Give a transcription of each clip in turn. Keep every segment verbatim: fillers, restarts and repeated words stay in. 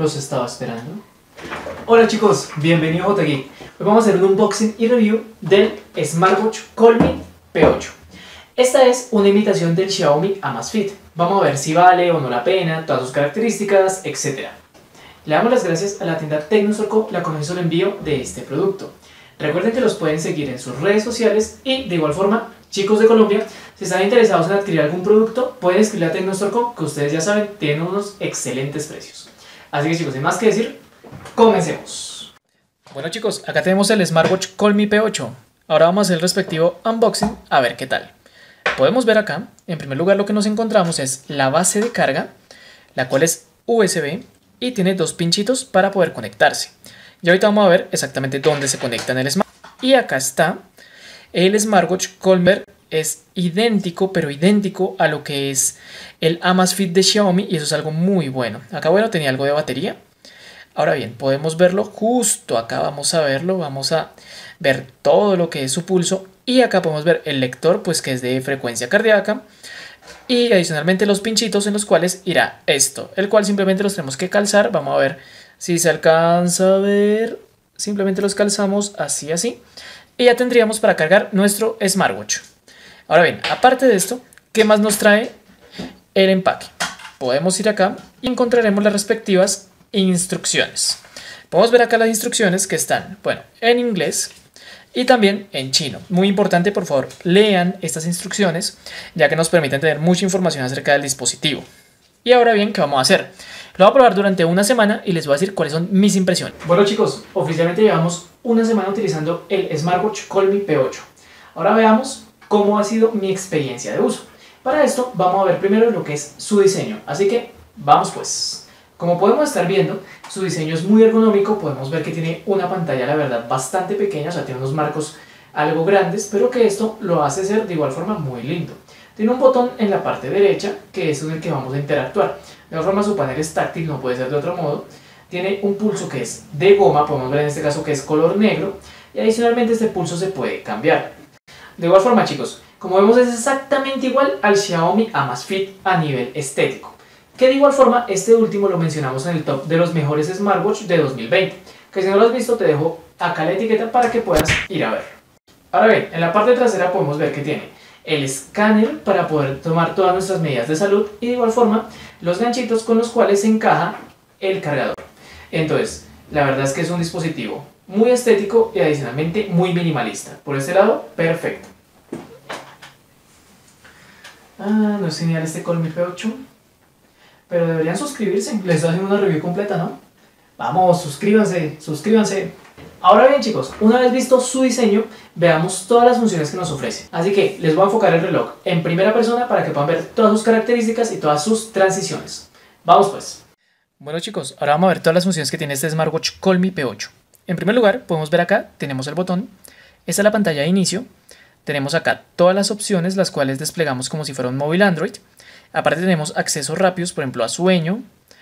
los estaba esperando. Hola chicos, bienvenidos a JotaGeek. Hoy vamos a hacer un unboxing y review del Smartwatch Colmi P ocho. Esta es una imitación del Xiaomi Amazfit. Vamos a ver si vale o no la pena, todas sus características, etcétera. Le damos las gracias a la tienda Tecnosorco, la cual hizo el envío de este producto. Recuerden que los pueden seguir en sus redes sociales y de igual forma, chicos de Colombia, si están interesados en adquirir algún producto, pueden escribir a Tecnosorco, que ustedes ya saben, tienen unos excelentes precios. Así que chicos, sin más que decir, comencemos. Bueno chicos, acá tenemos el Smartwatch Colmi P ocho. Ahora vamos a hacer el respectivo unboxing, a ver qué tal. Podemos ver acá, en primer lugar lo que nos encontramos es la base de carga, la cual es U S B y tiene dos pinchitos para poder conectarse. Y ahorita vamos a ver exactamente dónde se conecta en el smartwatch. Y acá está el Smartwatch Colmi. Es idéntico, pero idéntico a lo que es el Amazfit de Xiaomi, y eso es algo muy bueno. Acá, bueno, tenía algo de batería. Ahora bien, podemos verlo justo acá, vamos a verlo, vamos a ver todo lo que es su pulso. Y acá podemos ver el lector, pues que es de frecuencia cardíaca. Y adicionalmente los pinchitos en los cuales irá esto, el cual simplemente los tenemos que calzar. Vamos a ver si se alcanza a ver. Simplemente los calzamos así, así. Y ya tendríamos para cargar nuestro smartwatch. Ahora bien, aparte de esto, ¿qué más nos trae el empaque? Podemos ir acá y encontraremos las respectivas instrucciones. Podemos ver acá las instrucciones que están, bueno, en inglés y también en chino. Muy importante, por favor, lean estas instrucciones, ya que nos permiten tener mucha información acerca del dispositivo. Y ahora bien, ¿qué vamos a hacer? Lo voy a probar durante una semana y les voy a decir cuáles son mis impresiones. Bueno chicos, oficialmente llevamos una semana utilizando el Smartwatch Colmi P ocho. Ahora veamos cómo ha sido mi experiencia de uso. Para esto vamos a ver primero lo que es su diseño, así que vamos pues. Como podemos estar viendo, su diseño es muy ergonómico. Podemos ver que tiene una pantalla, la verdad, bastante pequeña, o sea, tiene unos marcos algo grandes, pero que esto lo hace ser de igual forma muy lindo. Tiene un botón en la parte derecha, que es en el que vamos a interactuar. De igual forma su panel es táctil, no puede ser de otro modo. Tiene un pulso que es de goma, podemos ver en este caso que es color negro, y adicionalmente este pulso se puede cambiar. De igual forma chicos, como vemos es exactamente igual al Xiaomi Amazfit a nivel estético, que de igual forma este último lo mencionamos en el top de los mejores smartwatch de dos mil veinte, que si no lo has visto te dejo acá la etiqueta para que puedas ir a ver. Ahora bien, en la parte trasera podemos ver que tiene el escáner para poder tomar todas nuestras medidas de salud y de igual forma los ganchitos con los cuales se encaja el cargador. Entonces, la verdad es que es un dispositivo muy estético y adicionalmente muy minimalista. Por este lado, perfecto. Ah, no es genial este Colmi P ocho. Pero deberían suscribirse, les estoy haciendo una review completa, ¿no? Vamos, suscríbanse, suscríbanse. Ahora bien chicos, una vez visto su diseño, veamos todas las funciones que nos ofrece. Así que les voy a enfocar el reloj en primera persona para que puedan ver todas sus características y todas sus transiciones. Vamos pues. Bueno chicos, ahora vamos a ver todas las funciones que tiene este Smartwatch Colmi P ocho. En primer lugar, podemos ver acá, tenemos el botón. Esta es la pantalla de inicio. Tenemos acá todas las opciones, las cuales desplegamos como si fuera un móvil Android. Aparte tenemos accesos rápidos, por ejemplo, a sueño,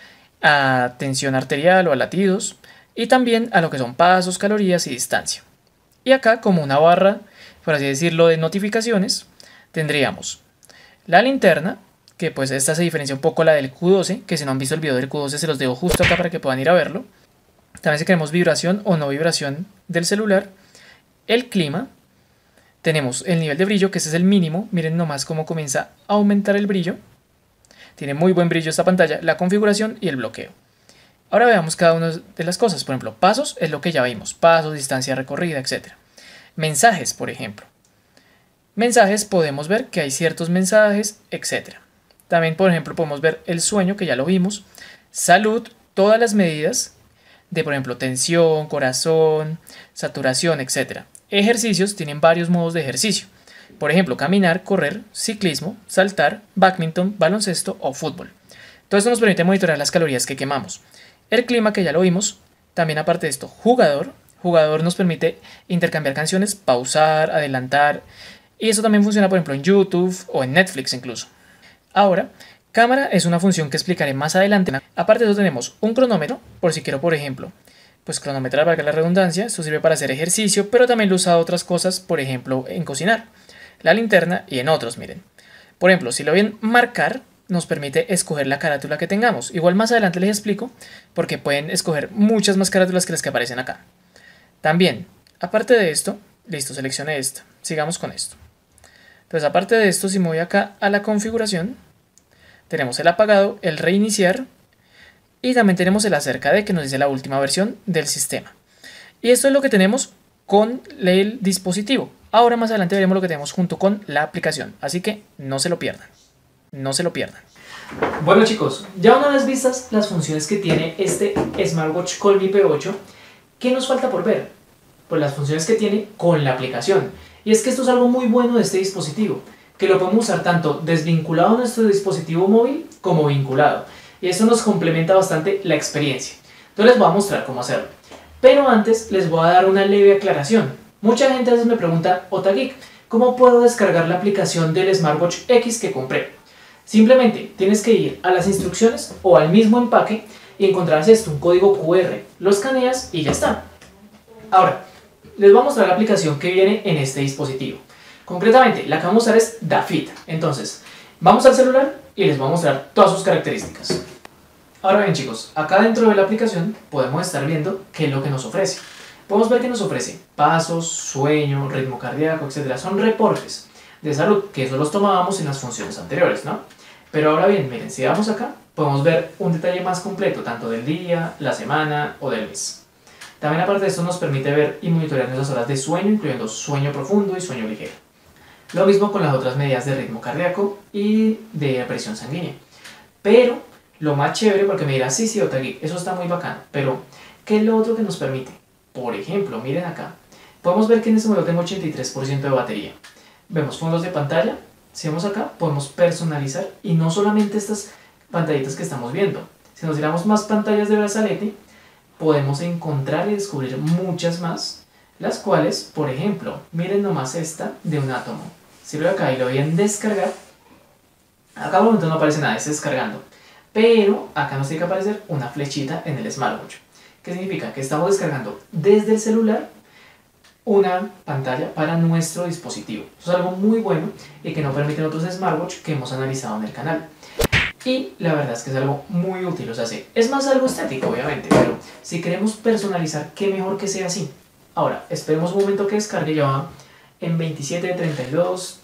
a tensión arterial o a latidos, y también a lo que son pasos, calorías y distancia. Y acá, como una barra, por así decirlo, de notificaciones, tendríamos la linterna, que pues esta se diferencia un poco a la del Q doce, que si no han visto el video del Q doce se los dejo justo acá para que puedan ir a verlo. También si queremos vibración o no vibración del celular, el clima, tenemos el nivel de brillo, que ese es el mínimo, miren nomás cómo comienza a aumentar el brillo, tiene muy buen brillo esta pantalla, la configuración y el bloqueo. Ahora veamos cada una de las cosas, por ejemplo, pasos es lo que ya vimos, pasos, distancia recorrida, etcétera. Mensajes, por ejemplo. Mensajes podemos ver que hay ciertos mensajes, etcétera. También, por ejemplo, podemos ver el sueño, que ya lo vimos, salud, todas las medidas de, por ejemplo, tensión, corazón, saturación, etcétera. Ejercicios, tienen varios modos de ejercicio. Por ejemplo, caminar, correr, ciclismo, saltar, bádminton, baloncesto o fútbol. Todo esto nos permite monitorear las calorías que quemamos. El clima, que ya lo vimos. También aparte de esto, jugador. Jugador nos permite intercambiar canciones, pausar, adelantar. Y eso también funciona, por ejemplo, en YouTube o en Netflix incluso. Ahora, cámara es una función que explicaré más adelante. Aparte de eso tenemos un cronómetro, por si quiero, por ejemplo, pues cronometrar, valga la redundancia. Esto sirve para hacer ejercicio, pero también lo usa a otras cosas, por ejemplo, en cocinar. La linterna y en otros, miren. Por ejemplo, si lo ven marcar, nos permite escoger la carátula que tengamos. Igual más adelante les explico porque pueden escoger muchas más carátulas que las que aparecen acá. También, aparte de esto, listo, seleccioné esta. Sigamos con esto. Entonces, aparte de esto, si me voy acá a la configuración, tenemos el apagado, el reiniciar y también tenemos el acerca de, que nos dice la última versión del sistema. Y esto es lo que tenemos con el dispositivo. Ahora más adelante veremos lo que tenemos junto con la aplicación, así que no se lo pierdan, no se lo pierdan. Bueno chicos, ya una vez vistas las funciones que tiene este Smartwatch Colmi P ocho, ¿qué nos falta por ver? Pues las funciones que tiene con la aplicación. Y es que esto es algo muy bueno de este dispositivo, que lo podemos usar tanto desvinculado a nuestro dispositivo móvil como vinculado. Y eso nos complementa bastante la experiencia. Entonces les voy a mostrar cómo hacerlo. Pero antes les voy a dar una leve aclaración. Mucha gente a veces me pregunta, Otageek, ¿cómo puedo descargar la aplicación del Smartwatch X que compré? Simplemente tienes que ir a las instrucciones o al mismo empaque y encontrarás esto, un código cu erre. Lo escaneas y ya está. Ahora, les voy a mostrar la aplicación que viene en este dispositivo. Concretamente, la que vamos a usar es Dafit. Entonces, vamos al celular y les voy a mostrar todas sus características. Ahora bien chicos, acá dentro de la aplicación podemos estar viendo qué es lo que nos ofrece. Podemos ver que nos ofrece pasos, sueño, ritmo cardíaco, etcétera. Son reportes de salud, que eso los tomábamos en las funciones anteriores, ¿no? Pero ahora bien, miren, si vamos acá, podemos ver un detalle más completo, tanto del día, la semana o del mes. También aparte de esto nos permite ver y monitorear nuestras horas de sueño, incluyendo sueño profundo y sueño ligero. Lo mismo con las otras medidas de ritmo cardíaco y de presión sanguínea. Pero lo más chévere, porque me dirá, sí, sí, Otageek, eso está muy bacano, pero ¿qué es lo otro que nos permite? Por ejemplo, miren acá, podemos ver que en este modelo tengo ochenta y tres por ciento de batería. Vemos fondos de pantalla, si vemos acá, podemos personalizar y no solamente estas pantallitas que estamos viendo. Si nos tiramos más pantallas de brazalete, podemos encontrar y descubrir muchas más, las cuales, por ejemplo, miren nomás esta de un átomo. Si lo doy acá y lo voy a descargar, acá por momento no aparece nada, está descargando, pero acá nos tiene que aparecer una flechita en el smartwatch. ¿Qué significa? Que estamos descargando desde el celular una pantalla para nuestro dispositivo. Eso es algo muy bueno y que no permiten otros smartwatch que hemos analizado en el canal. Y la verdad es que es algo muy útil, o sea, sí, es más algo estético obviamente, pero si queremos personalizar, qué mejor que sea así. Ahora, esperemos un momento que descargue, ya va en veintisiete, treinta y dos,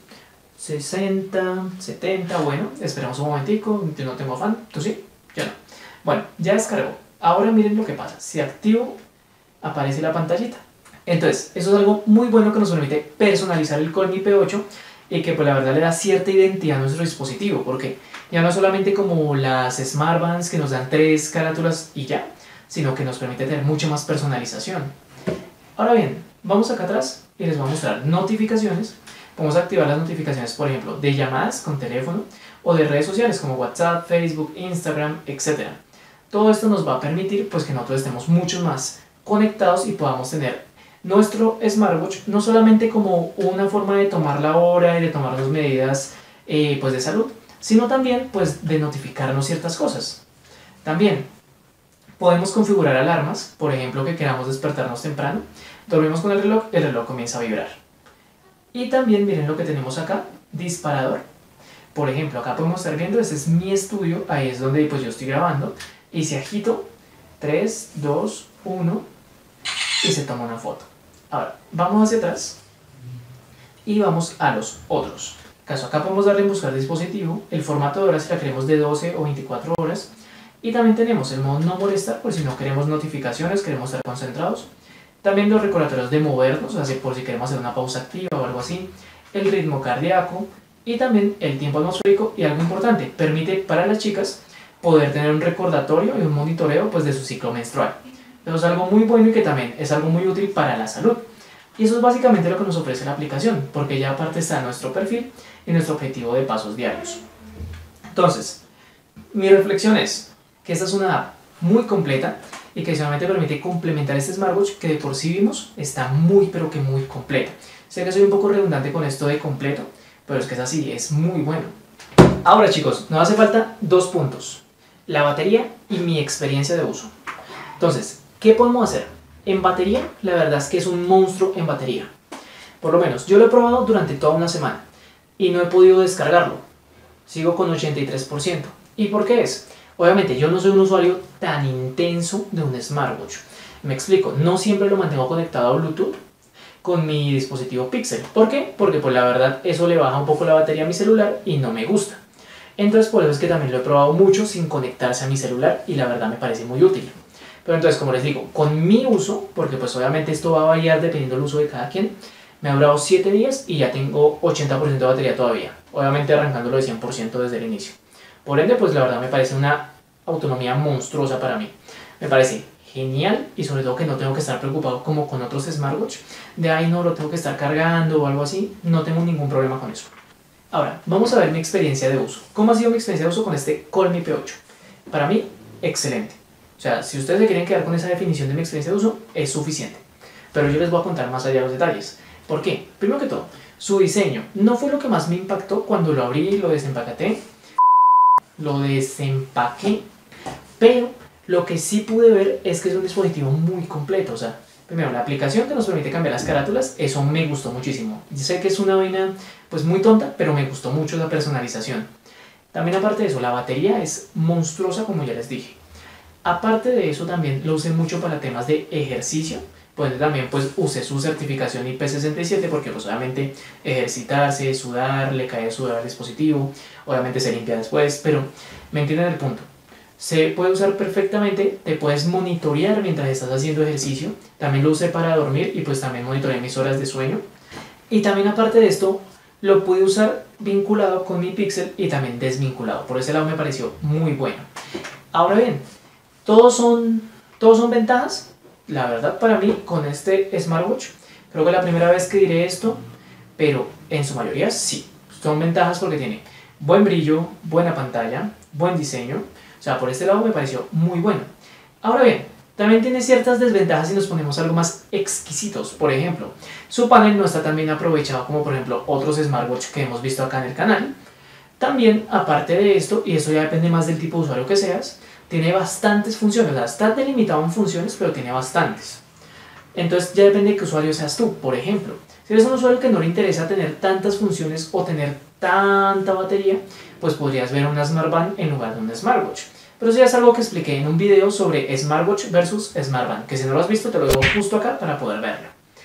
sesenta, setenta, bueno, esperemos un momentico, yo no tengo afán, ¿tú sí? Yo no. Bueno, ya descargó. Ahora miren lo que pasa, si activo, aparece la pantallita. Entonces, eso es algo muy bueno que nos permite personalizar el Colmi P ocho y que pues la verdad le da cierta identidad a nuestro dispositivo, porque ya no es solamente como las Smartbands que nos dan tres carátulas y ya, sino que nos permite tener mucha más personalización. Ahora bien, vamos acá atrás y les voy a mostrar notificaciones. Podemos activar las notificaciones, por ejemplo, de llamadas con teléfono o de redes sociales como WhatsApp, Facebook, Instagram, etcétera. Todo esto nos va a permitir pues, que nosotros estemos mucho más conectados y podamos tener nuestro smartwatch no solamente como una forma de tomar la hora y de tomarnos medidas eh, pues, de salud, sino también pues, de notificarnos ciertas cosas. También podemos configurar alarmas, por ejemplo que queramos despertarnos temprano, dormimos con el reloj, el reloj comienza a vibrar. Y también miren lo que tenemos acá, disparador. Por ejemplo, acá podemos estar viendo, este es mi estudio, ahí es donde pues, yo estoy grabando, y si agito tres, dos, uno y se toma una foto. Ahora, vamos hacia atrás y vamos a los otros. Caso acá podemos darle en buscar dispositivo, el formato de horas si la queremos de doce o veinticuatro horas, y también tenemos el modo no molestar por si no queremos notificaciones, queremos estar concentrados. También los recordatorios de movernos, o sea, por si queremos hacer una pausa activa o algo así, el ritmo cardíaco y también el tiempo atmosférico, y algo importante, permite para las chicas poder tener un recordatorio y un monitoreo pues, de su ciclo menstrual. Eso es algo muy bueno y que también es algo muy útil para la salud. Y eso es básicamente lo que nos ofrece la aplicación, porque ya aparte está nuestro perfil y nuestro objetivo de pasos diarios. Entonces, mi reflexión es que esta es una app muy completa y que solamente permite complementar este smartwatch que de por sí vimos está muy pero que muy completa. Sé que soy un poco redundante con esto de completo, pero es que es así, es muy bueno. Ahora chicos, nos hace falta dos puntos, la batería y mi experiencia de uso. Entonces, ¿qué podemos hacer? En batería, la verdad es que es un monstruo en batería. Por lo menos, yo lo he probado durante toda una semana y no he podido descargarlo. sigo con ochenta y tres por ciento. ¿Y por qué es? Obviamente yo no soy un usuario tan intenso de un smartwatch. Me explico, no siempre lo mantengo conectado a Bluetooth con mi dispositivo Pixel. ¿Por qué? Porque pues la verdad eso le baja un poco la batería a mi celular y no me gusta. Entonces por eso es que también lo he probado mucho sin conectarse a mi celular y la verdad me parece muy útil. Pero entonces, como les digo, con mi uso, porque pues obviamente esto va a variar dependiendo del uso de cada quien, me ha durado siete días y ya tengo ochenta por ciento de batería todavía. Obviamente arrancándolo de cien por ciento desde el inicio. Por ende, pues la verdad me parece una autonomía monstruosa para mí. Me parece genial y sobre todo que no tengo que estar preocupado como con otros smartwatch de ay no, lo tengo que estar cargando o algo así. No tengo ningún problema con eso. Ahora, vamos a ver mi experiencia de uso. ¿Cómo ha sido mi experiencia de uso con este Colmi P ocho? Para mí, excelente. O sea, si ustedes se quieren quedar con esa definición de mi experiencia de uso, es suficiente. Pero yo les voy a contar más allá de los detalles. ¿Por qué? Primero que todo, su diseño no fue lo que más me impactó cuando lo abrí y lo desempaqueté. Lo desempaqué. Pero lo que sí pude ver es que es un dispositivo muy completo. O sea, primero, la aplicación que nos permite cambiar las carátulas, eso me gustó muchísimo. Yo sé que es una vaina pues muy tonta, pero me gustó mucho la personalización. También aparte de eso, la batería es monstruosa como ya les dije. Aparte de eso también lo usé mucho para temas de ejercicio. Pues también pues usé su certificación I P sesenta y siete porque pues obviamente ejercitarse, sudar, le cae sudar al dispositivo, obviamente se limpia después, pero me entienden el punto. Se puede usar perfectamente, te puedes monitorear mientras estás haciendo ejercicio. También lo usé para dormir y pues también monitoreé mis horas de sueño. Y también aparte de esto, lo pude usar vinculado con mi Pixel y también desvinculado. Por ese lado me pareció muy bueno. Ahora bien, todos son, todos son ventajas. La verdad para mí con este smartwatch, creo que es la primera vez que diré esto, pero en su mayoría sí. Son ventajas porque tiene buen brillo, buena pantalla, buen diseño. O sea, por este lado me pareció muy bueno. Ahora bien, también tiene ciertas desventajas si nos ponemos algo más exquisitos. Por ejemplo, su panel no está tan bien aprovechado como por ejemplo otros smartwatch que hemos visto acá en el canal. También, aparte de esto, y eso ya depende más del tipo de usuario que seas, tiene bastantes funciones. O sea, está delimitado en funciones, pero tiene bastantes. Entonces ya depende de qué usuario seas tú. Por ejemplo, si eres un usuario que no le interesa tener tantas funciones o tener tanta batería, pues podrías ver una Smartband en lugar de un smartwatch. Pero eso ya es algo que expliqué en un video sobre smartwatch versus smartband, que si no lo has visto te lo dejo justo acá para poder verlo.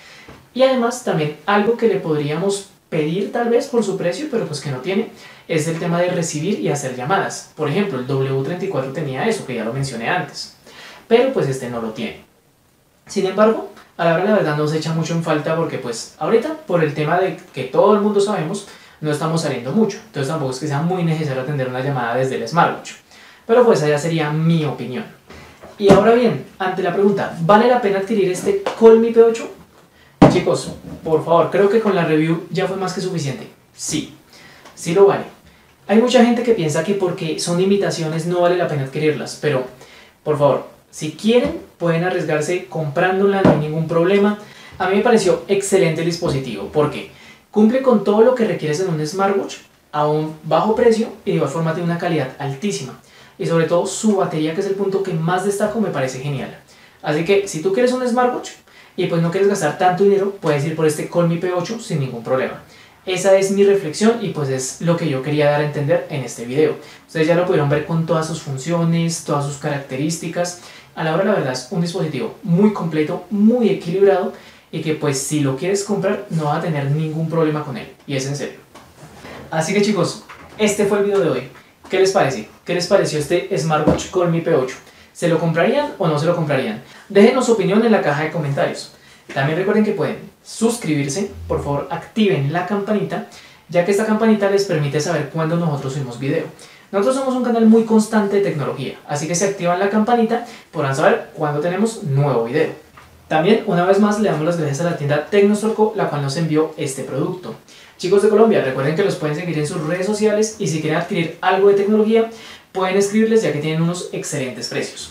Y además también algo que le podríamos pedir tal vez por su precio, pero pues que no tiene, es el tema de recibir y hacer llamadas. Por ejemplo, el W treinta y cuatro tenía eso, que ya lo mencioné antes, pero pues este no lo tiene. Sin embargo, a la hora de la verdad no se echa mucho en falta porque pues ahorita, por el tema de que todo el mundo sabemos, no estamos saliendo mucho, entonces tampoco es que sea muy necesario atender una llamada desde el smartwatch. Pero pues esa sería mi opinión. Y ahora bien, ante la pregunta, ¿vale la pena adquirir este Colmi P ocho? Chicos, por favor, creo que con la review ya fue más que suficiente. Sí, sí lo vale. Hay mucha gente que piensa que porque son imitaciones no vale la pena adquirirlas, pero por favor, si quieren pueden arriesgarse comprándola, no hay ningún problema. A mí me pareció excelente el dispositivo porque cumple con todo lo que requieres en un smartwatch a un bajo precio y de igual forma tiene una calidad altísima. Y sobre todo su batería, que es el punto que más destaco, me parece genial. Así que si tú quieres un smartwatch y pues no quieres gastar tanto dinero, puedes ir por este Colmi P ocho sin ningún problema. Esa es mi reflexión y pues es lo que yo quería dar a entender en este video. Ustedes ya lo pudieron ver con todas sus funciones, todas sus características. A la hora la verdad es un dispositivo muy completo, muy equilibrado y que pues si lo quieres comprar no vas a tener ningún problema con él. Y es en serio. Así que chicos, este fue el video de hoy. ¿Qué les parece? ¿Qué les pareció este smartwatch Colmi P ocho? ¿Se lo comprarían o no se lo comprarían? Déjenos su opinión en la caja de comentarios. También recuerden que pueden suscribirse, por favor activen la campanita, ya que esta campanita les permite saber cuándo nosotros subimos video. Nosotros somos un canal muy constante de tecnología, así que si activan la campanita podrán saber cuándo tenemos nuevo video. También, una vez más, le damos las gracias a la tienda Tecnostorco, la cual nos envió este producto. Chicos de Colombia, recuerden que los pueden seguir en sus redes sociales y si quieren adquirir algo de tecnología, pueden escribirles ya que tienen unos excelentes precios.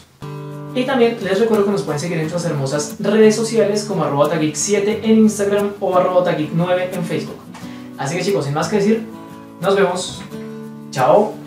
Y también les recuerdo que nos pueden seguir en sus hermosas redes sociales como arroba otageek siete en Instagram o arroba otageek nueve en Facebook. Así que chicos, sin más que decir, nos vemos. Chao.